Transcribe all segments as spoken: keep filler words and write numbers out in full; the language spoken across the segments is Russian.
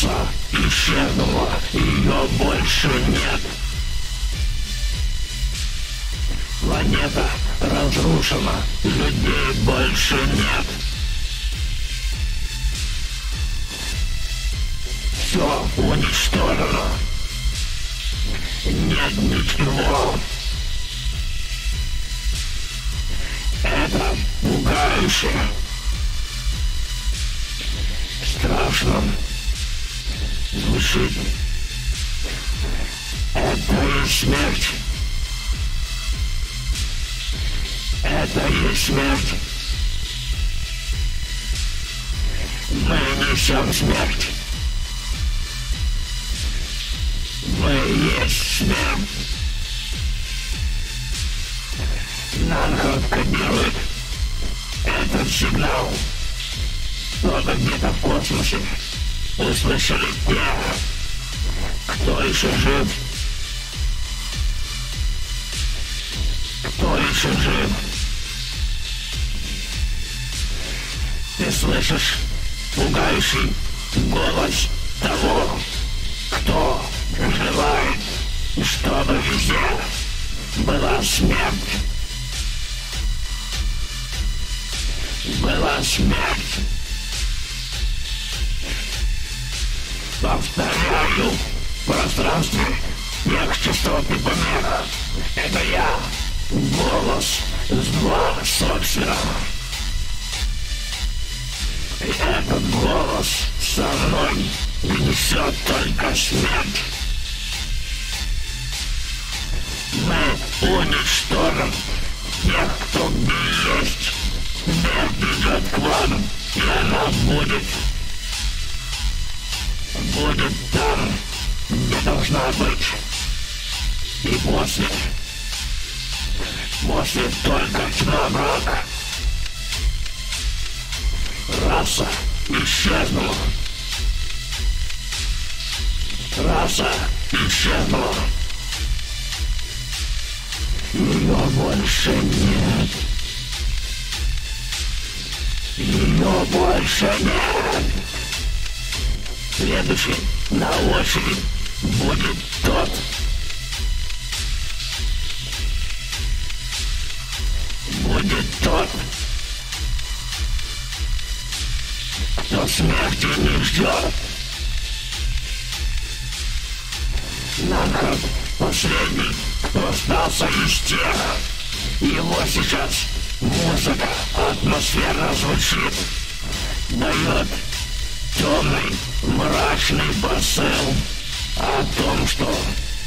Раса исчезнула, ее больше нет. Планета разрушена, людей больше нет. Все уничтожено. Нет ничего. Это пугающе. Страшно. Звучит. Это и смерть. Это и смерть. Мы несем смерть. Мы есть смерть. Нанхард кодирует этот сигнал. Кто-то где-то в космосе услышали те, кто еще жив. Кто еще жив? Ты слышишь пугающий голос того, кто желает, чтобы везде была смерть. Была смерть. Повторяю, в пространстве сверхчастотный помех. Это я, голос зла собственно. И этот голос со мной несет только смерть. Мы уничтожим тех, кто где есть. Смерть идет к вам, и она будет. Будет там, где должна быть. И после. После только тьма, мрак. Раса исчезнула. Раса исчезнула. Ее больше нет. Ее больше нет. Следующий на очередь будет тот, будет тот, кто смерти не ждет. Нанхард последний, кто остался из тех. Его сейчас музыка атмосферно звучит, дает темный, мрачный посыл о том, что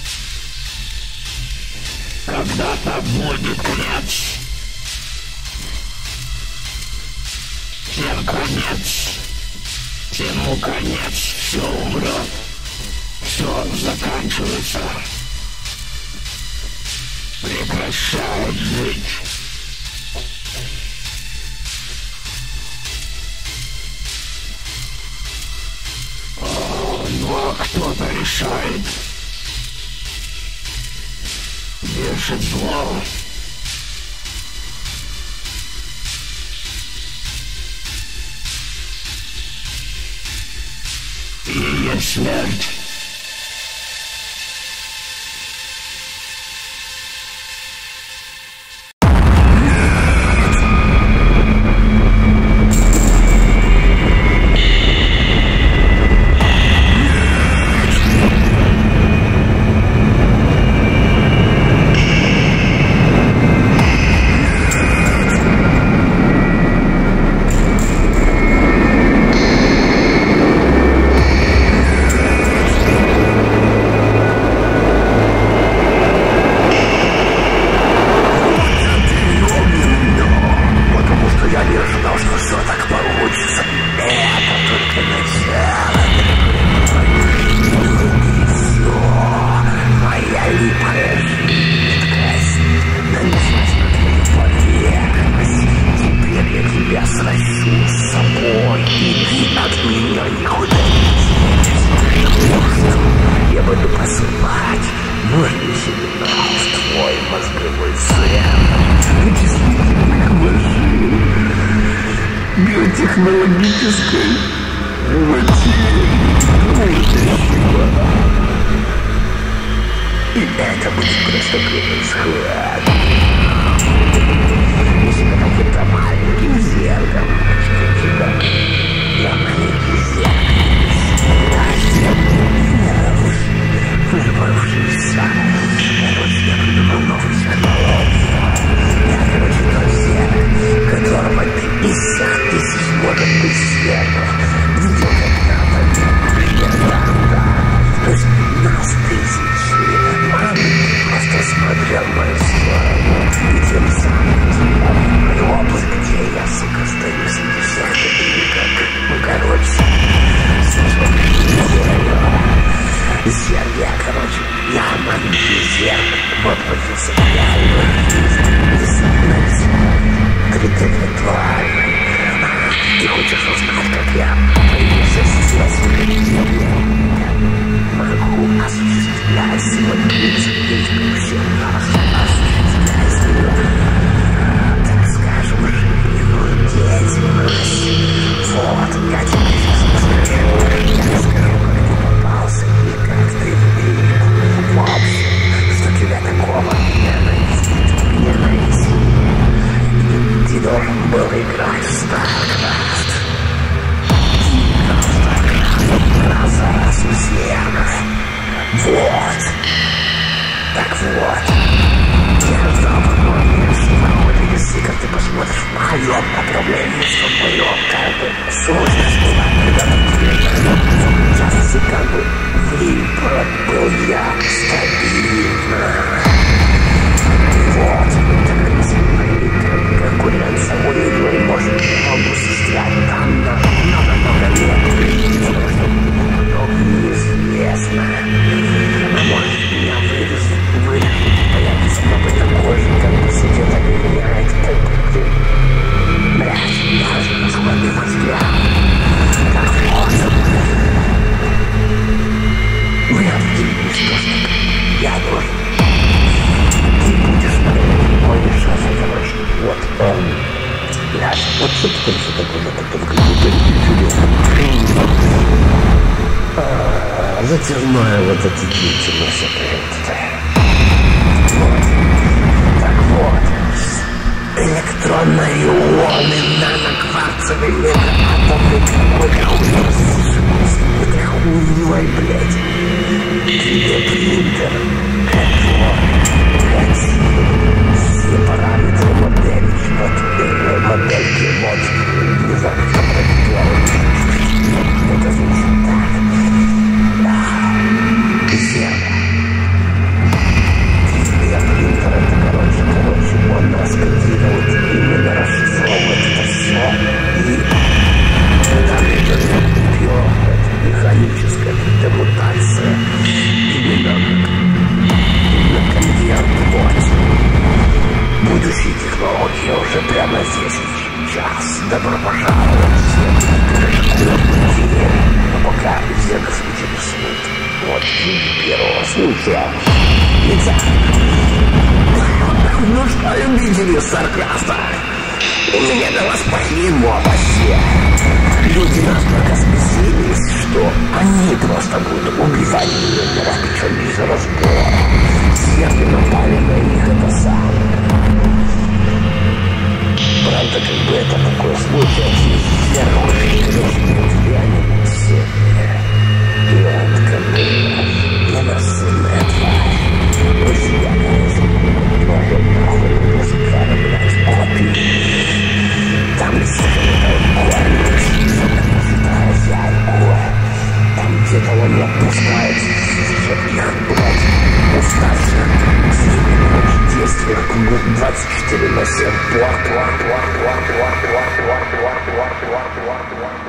когда-то будет конец. Тем конец, тему конец, все умрет, все заканчивается, прекращает жить. Но кто-то решает, вершит зло. И есть смерть. Биотехнологической И это будет просто происход. Если бы каким-то маленьким зеркалом, я маленький зеркал, вырвавшийся. Короче, я придумал новую технологию. Я, короче, тот зеркал, которого ты из всех тысяч может быть зеркал. Видел когда-то? Да, да. То есть нас тысячи. А ты просто смотрел мою сторону. И тем самым мой область, где я, сука, стою среди всех таких, как, ну, короче, зеркало, короче, я маленький зеркало, вот появился реальный жизнь, критерий тварь. Ты хочешь узнать, как я появился здесь? Могу осуществлять свой принцип действия нашего осуществлять, так скажем, жизненную деятельность. Вот, я тебе сейчас расскажу, я расскажу, как ты попался и как ты влип. В общем, что тебя такого не найти, не найти. Ты должен был играть в StarCraft. Ты играл в StarCraft раз за раз у зеркал. Вот. Так вот. Я ждал возможности, что находит, если как ты посмотришь в моем направлении, что в моем, как бы, сущность была, когда ты сейчас как бы выбор был я стабильно. Вот. Конкуренция у игры может могу состоять там на много-много лет. Потому что много неизвестно. А может меня вырежут, вырежут, появится какой такой же, как бы сидел, так и меняет, как бы ты. Блядь, даже на сходный взгляд. Так вот. Вы объявили, что ж я должен. Ты будешь мой решаться, короче. Вот, он. Блядь, вот что ты еще такое, как-то в какую-то интересную. Затяжная вот эта деятельность опять. Вот. Так вот. Электронные ионы, нанокварцевые мегаатомы, какой-то хуйня. Этой хуйней, блядь. три дэ принтер. Вот. Все параметры модели, вот, модельки, вот, не знаю, что это делать. Это звучит так. Зеркало. три дэ принтер, это, короче, короче, он раскодирует, именно расшифровывает это все. И там идет пьет, механическая демутация. Именно на конверт, вот. Будущие технологии уже прямо здесь и сейчас. Добро пожаловать всем. Но пока зеркало интересует. Вот первого случая. Итак. Ну что, любители StarCraft? У меня для вас плохие новости. Люди настолько спесились, что они просто будут убивать мирных, причем без разбора. Зеркало напали на них, это самое. Правда, как бы это такой случай, если зеркало не реально себе. И он как бы ненасытная тварь. У себя, короче, тоже нахуй выпускали, блядь, копии. Там где-то кормят, хозяйку. Там где-то он не отпускает всех их, блядь, уставших в среднем действиях двадцать четыре на семь. Пуар, пуар, пуар, пуар, пуар, пуар, пуар, пуар, пуар, пуар, пуар, пуар.